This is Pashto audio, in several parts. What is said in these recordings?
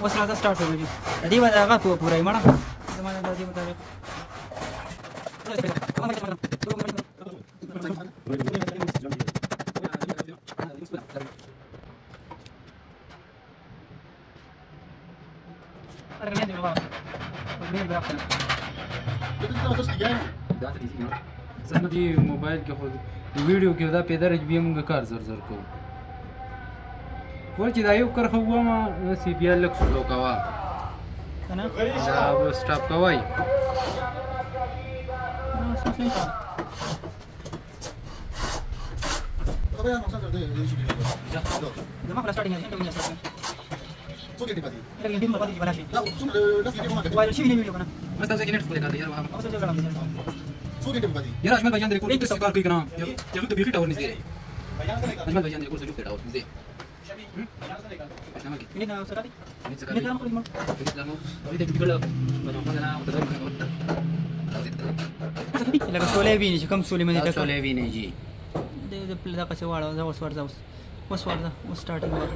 اوس راځه سٹارټ وکړو دې باندې هغه پوره یې مړه زمانه د دې مطابق سم دي موبایل کې خو ویډیو کې دا پیدا رجبی موږ کار زر زر کوو ول چې دا یو کرخه ومه نسی بیا لږ سلو کوه کنه دا به سټاپ کوئ زما خو سټارټینګ دی څو کې دی پاتې لکه دې باندې باندې لا څومره لږ دې ما وایي شي نه ویډیو کنه مست ځکه نت کوله یار واه اوس څه جوړم څو کې دی پاتې یار اجمل بیان درې کول څه کار کوي کنه یو ته بیخي ټاور نږدې دی اجمل بیان درې کول څه جوړ ټاور نږدې ini nak sekali ini dalam kalau mau ini kita kalau mana لکه سولې ویني چې کوم سولې مې ته سولې ویني جی د پله کا څه واړه اوس ورځه اوس سٹارټینګ وکړه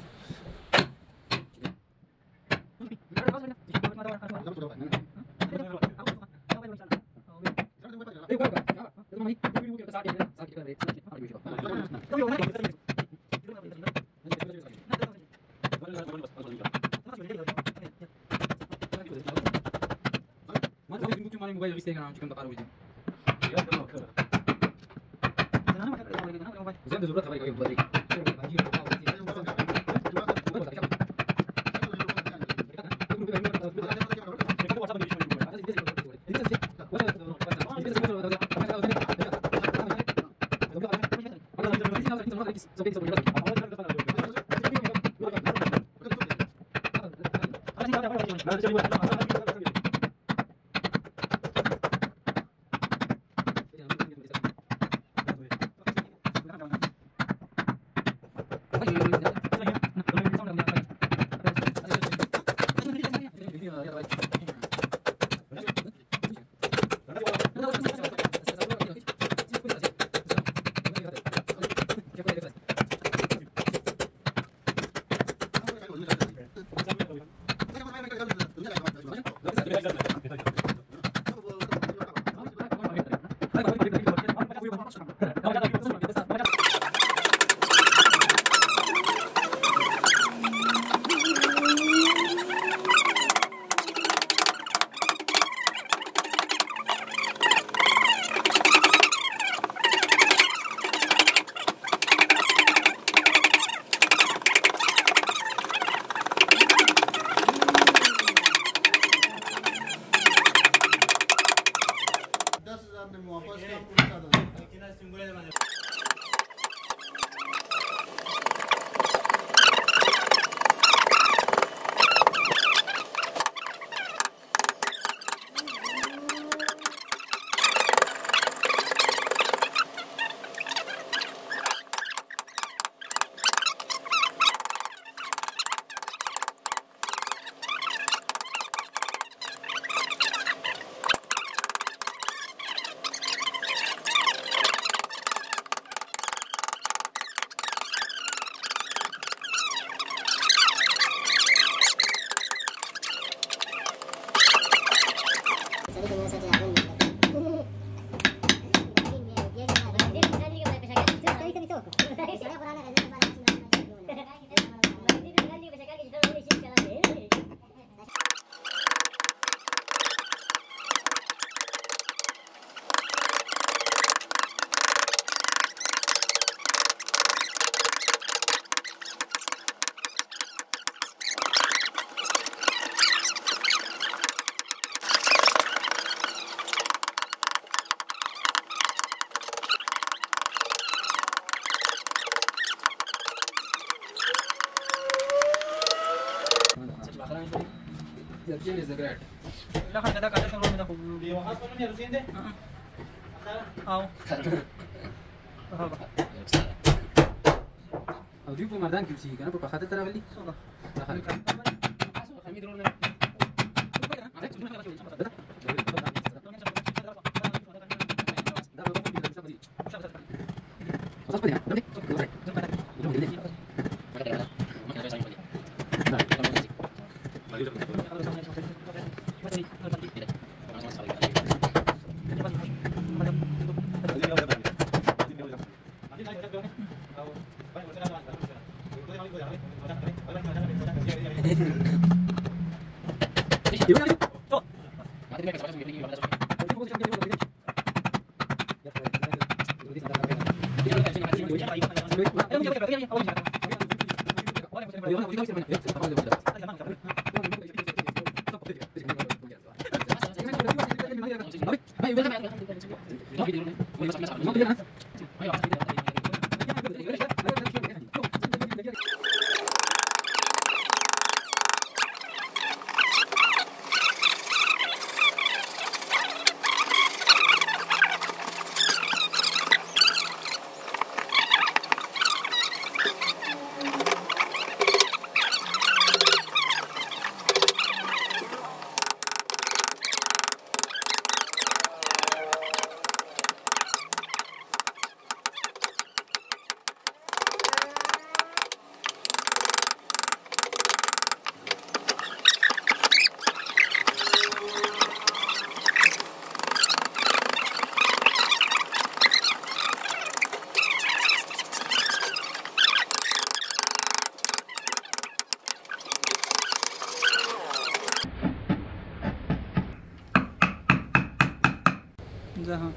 موبایل غوښتي کنه چې کوم د کار وځي زه د ضرورت خبرې کوم بدري Is the great. لا خلنا كذا كذا كمان ناخذ. دي خاصة من يرسين ده. أو. أو ديكو مردان كيسي كنا بقى خاطر ترى ولي. لا خلي. خميد رولنا. जहाँ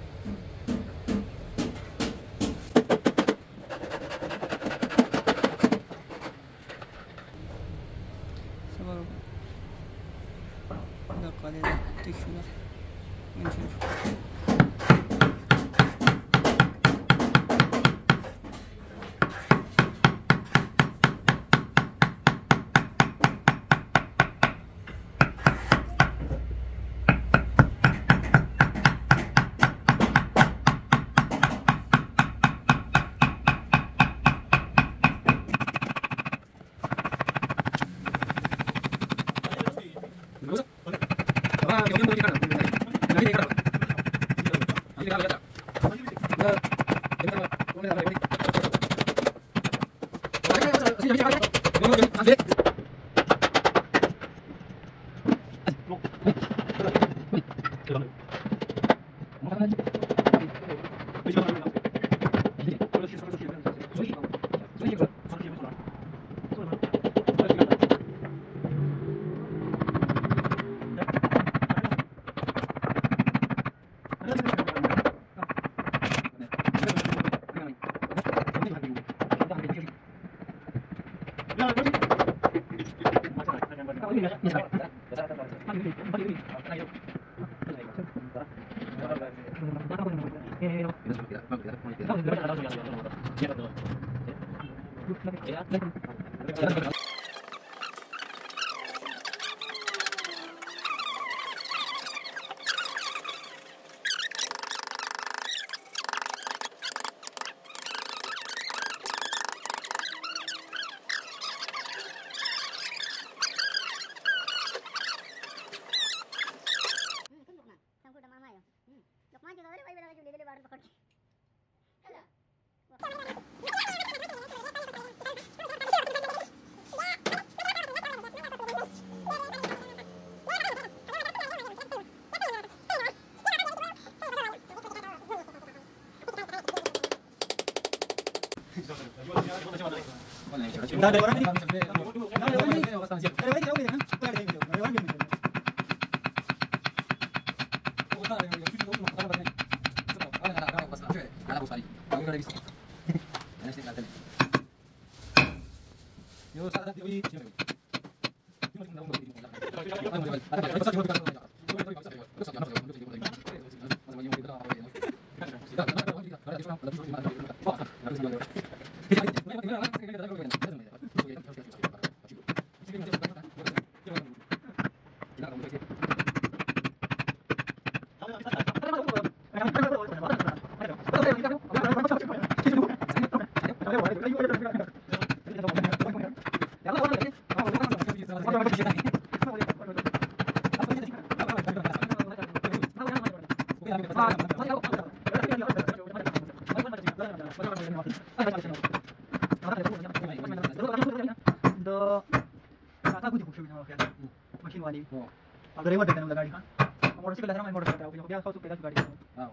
मशीन वाली अब ड्राइवर देते हैं गाड़ी का मोटरसाइकिल लगा मैं मोटरसाइकिल का उपयोग खास पहला गाड़ी हां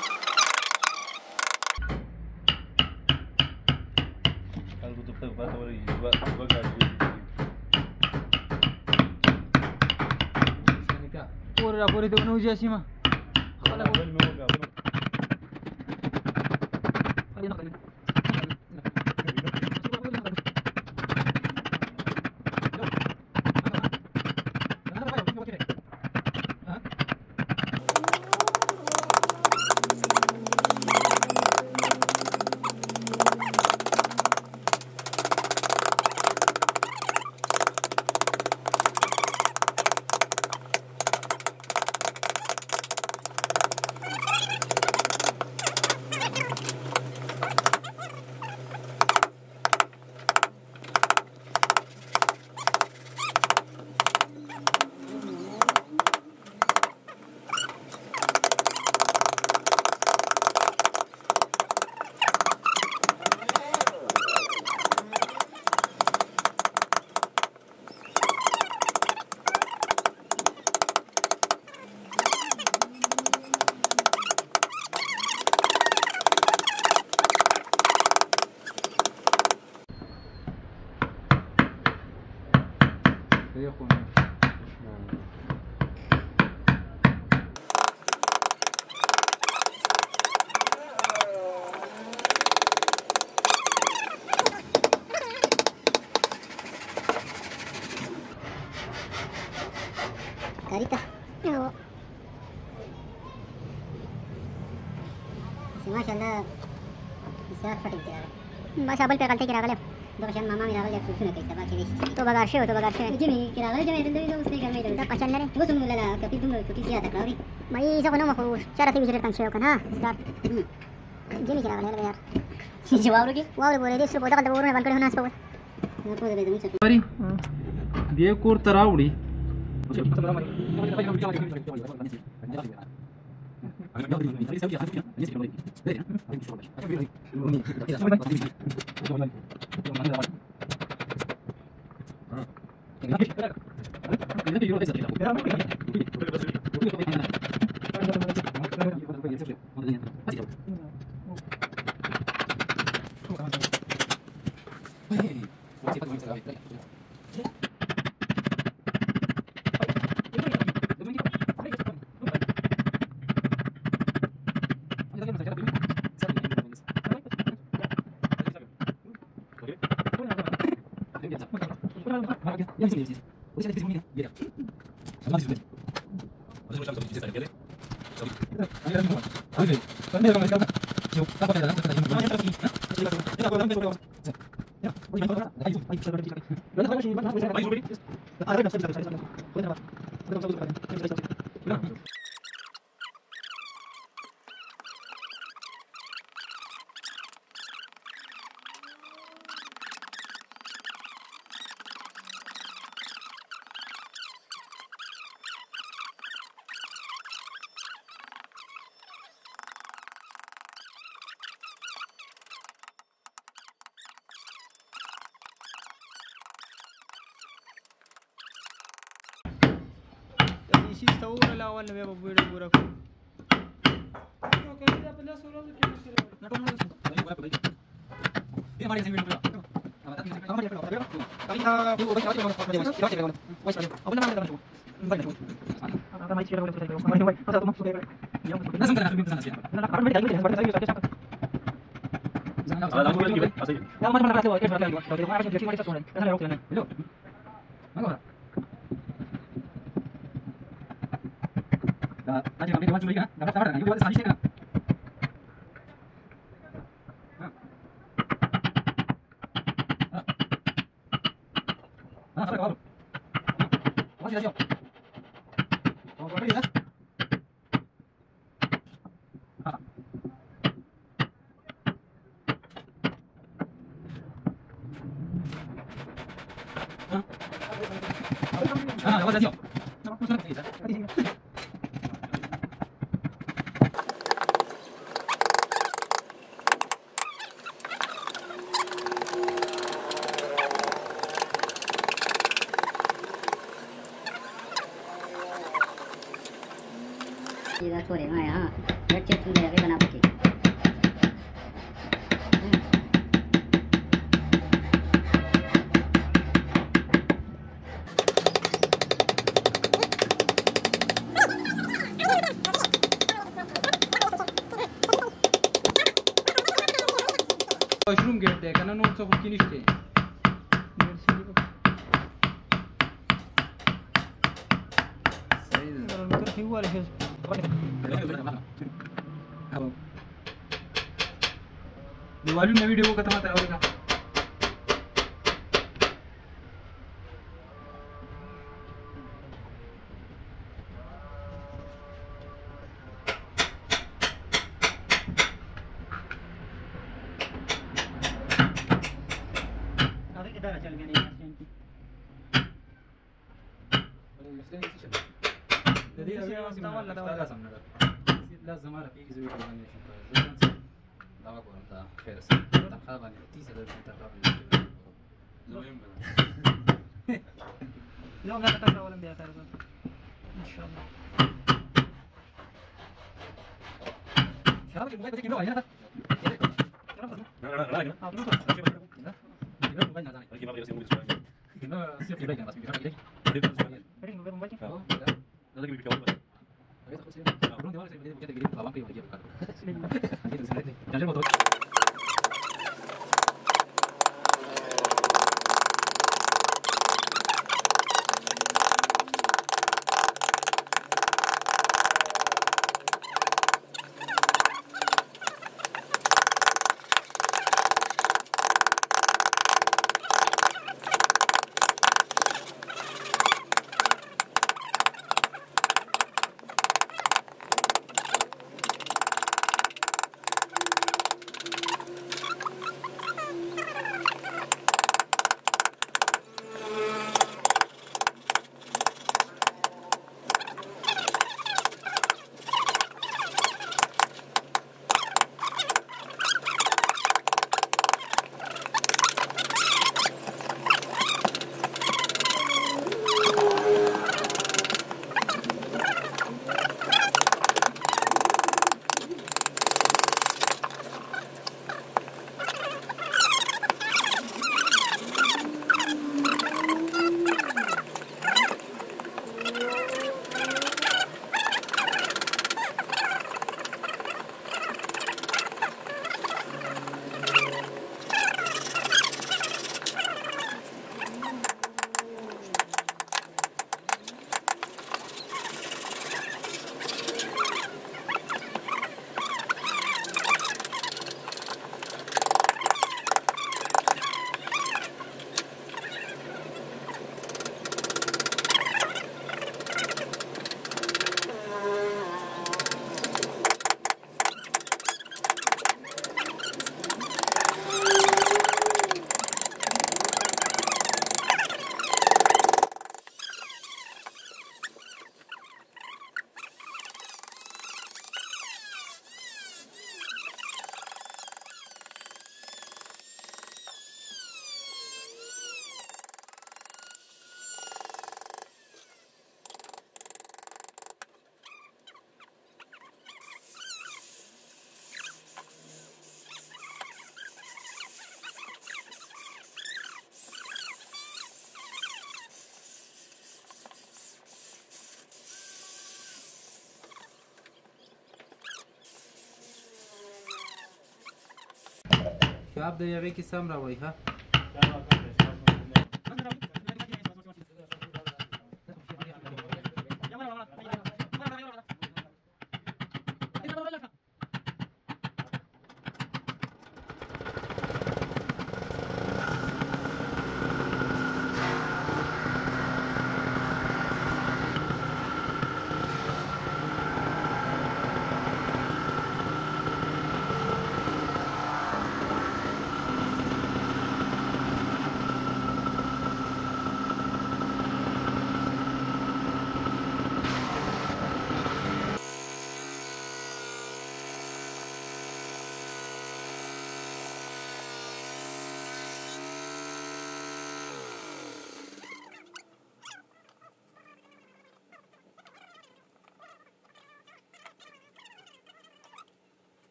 कल को तो ऊपर Por itu menuju sih mah. Carita. No. Masyaallah. Bisa fatik kira. Masya abal pekalte kira gale. Dokshan mama mira gale susun kaisa ba kiri. To bagar she Jimmy kira gale jame dende usne घर में dende पहचान ले वो सुन लेला कभी तुम छुट्टी किया था करी भाई इसे कोनो मखो चारा टीवी चलता है कना स्टार्ट Jimmy kira gale यार जवाब रे वाव बोले दे सुबह तक बोरने बंद करे होना इसको मैं को दे दूं Sorry. Dia kur tarawdi. Isi tahu lah lawan lebih apa beda burak. Oke, kita pindah suruh kita sini. Nak kamu lagi? Ini mari sini dulu. Kamu mari dulu. Kami dia ubah cara dia apa? Wes ada. Apa nama dia? Banyak. Apa mai cerita boleh cerita. Mari, apa tu maksud dia? Nasam kena lebih sana sini. Nak apa dia lagi? Baru saya cakap. Lagu lagi. Yang mana mana tu? Kita lagi. Kalau mana dia cuma kita suruh. Kita nak okey. Hello. Mana? Tadi kami dewan cuma ikan, dapat sabar kan? Ibu buat sehari sih kan? Sabar kau. Masih ada siapa? Oh, kau pergi dah? Dapat siapa? ये छोरे ना यहाँ red chips में लगे बना के să cu chiniște. Mersi bă. Saída. Dar nu trebuie oare și De वाली नवी वीडियो को खत्म आता है इधर चल गया नहीं स्टैंड की لازم اعرف ايه زي ما نشوف دعوه ده خير تنخاب عن 30 تنخاب اليوم لا تتابع ولا مبيع تعرف ان شاء الله شباب الموبايل بتجي له هنا شاب د یوې کې سم راوړی ها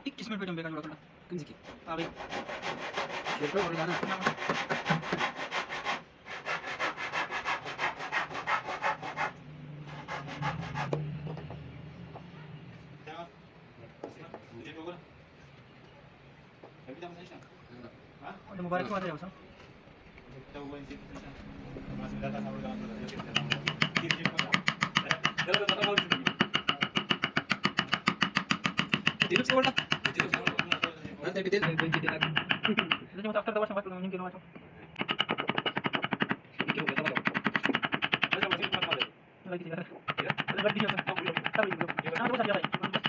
21 मिनट वेट बेकार थोड़ा कम से आ गई शेयर और गाना ada mubarak itu ada ya Usam? Tidak sih orang. Nanti detail lagi. Jadi mau after the wash macam mungkin macam. Lagi tidak. Lagi dia. Tapi belum. Nah, terus saja lagi.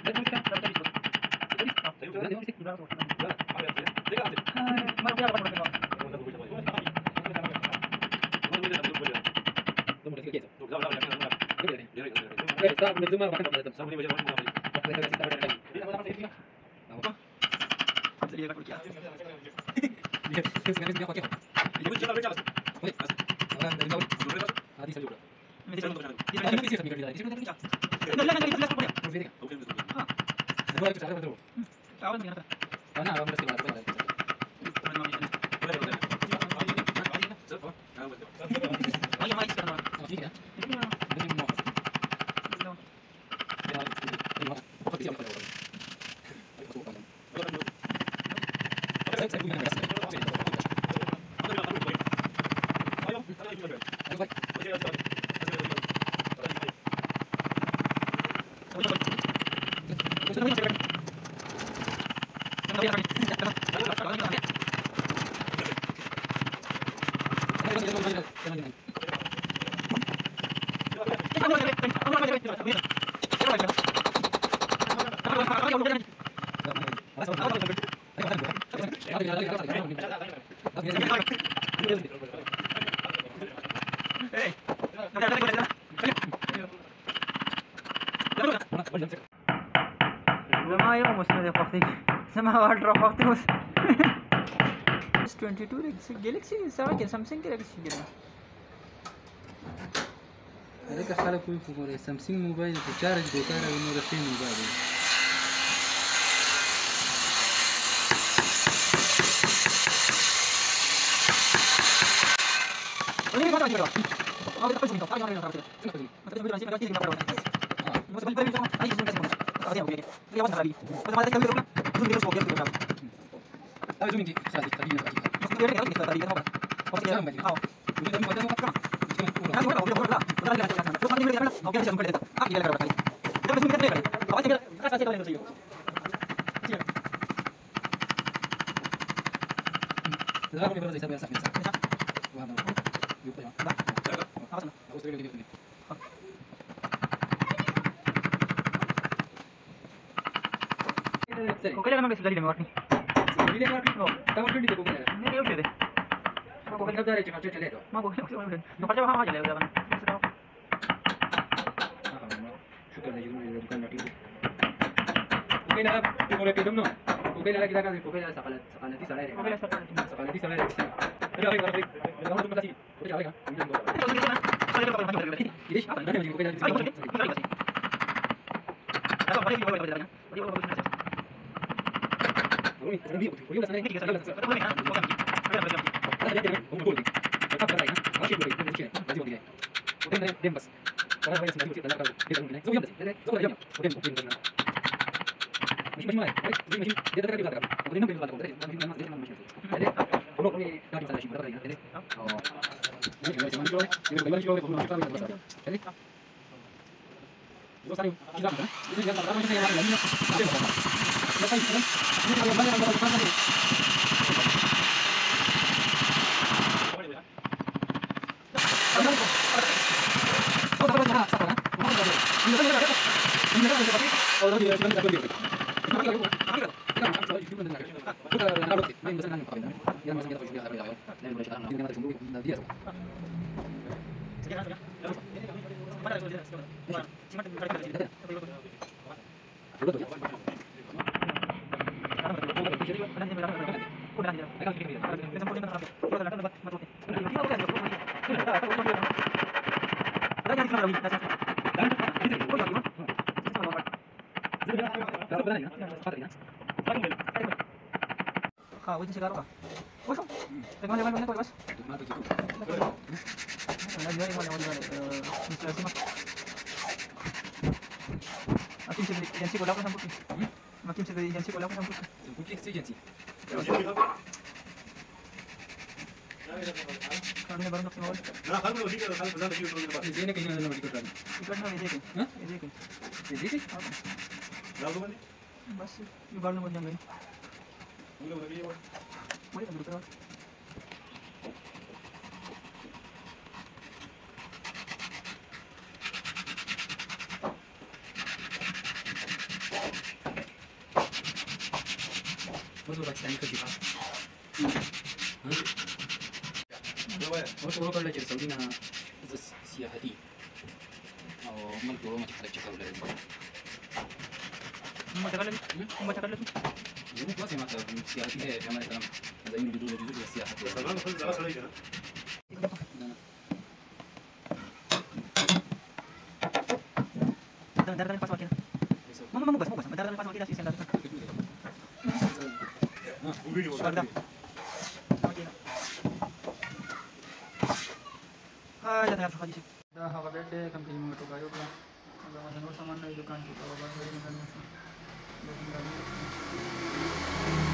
زمان يوم مسند وقتك زمان واردروب وقتك بس 22 Galaxy सारा क्या सैमसंग के गैलेक्सी गिरा अरे का खाला कोई पुकारे Samsung mobile तो चार्ज बेकार है मेरा पे मोबाइल है ini mana lagi berapa? Oh, kita pergi minta. Ayo, ayo, ayo. Kita pergi minta kita berapa? Masa balik balik sama. Ayo, kita kasih. Ayo, oke. Kita awas lagi. Pas mana kita beli berapa? Zoom dia sudah kita. Tapi zoom ini tadi tadi. Masa dia kita tadi kita apa? Oh, kita sama. Oh. Ini tadi kita apa? Nah, udah. Udah lagi kita. Terus nanti kita oke, kita zoom kita. Ah, kita berapa kali? Kita zoom kita. Apa kita kasih kita lagi tuh. Dah kami berada di sana biasa. Wah, yuk ya. Dah. Awas sana. Awas dulu gitu. Kok kalian memang sudah di warni? Ini warni. Oh, tahu kan di toko mana? Ini udah deh. Mau kan dari cuma cerita itu. Mau udah. Mau kerja apa aja udah kan. Syukur aja dulu bukan mati. Oke lah, boleh pinjam no. Oke lah kita kan oke lah sakala di sana ya. Sakala di sana ya. Ada apa lagi? Kamu cuma kasih. Udah apa kan? Ini apa? Mana yang oke lah. हाँ वो सिगारो का वो सब लेकिन कोई बस Tugma tu gitu. Makin sih agensi ko lang ko sampai. Makin sih agensi ko lang ko sampai. Mungkin sih jadi. Kami baru nak semua. Ini kayaknya ada nomor dikit lagi. Ikan na ini kan? Hah? Ini kan. Jadi sih? Bas, yung baru naman yan. Boleh kan dulu. Baru baca ini kerja. Baru kalau lagi Saudi na siyahati. Oh, magturo macam cakap ulit. Baca kalau Yung klase mata siyahati eh, kaya naman ada yung dulu siyahati. Dar pas wakil. Mama bukas. Dar pas wakil sih sendal. Sudah. हाँ जाता है आप खाली से दा हवा बैठे कंपनी में तो गायो का अगर मैं सामान नहीं दुकान की तो बाहर में